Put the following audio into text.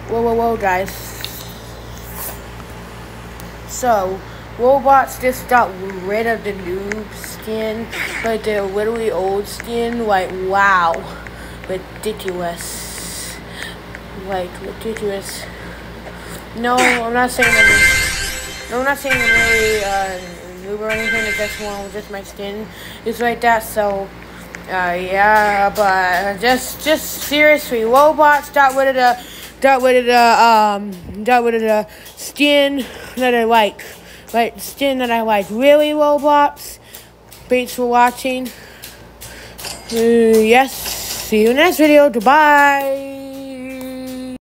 Whoa, guys. So, Roblox just got rid of the new skin, but the literally old skin, like, wow. Ridiculous. Like, ridiculous. No, I'm not saying I'm really noob or anything. It's just my skin is like that. So, yeah, but just seriously, Roblox got rid of the skin that I like. Like, skin that I like. Really, Roblox? Thanks for watching. Yes. See you in the next video. Goodbye.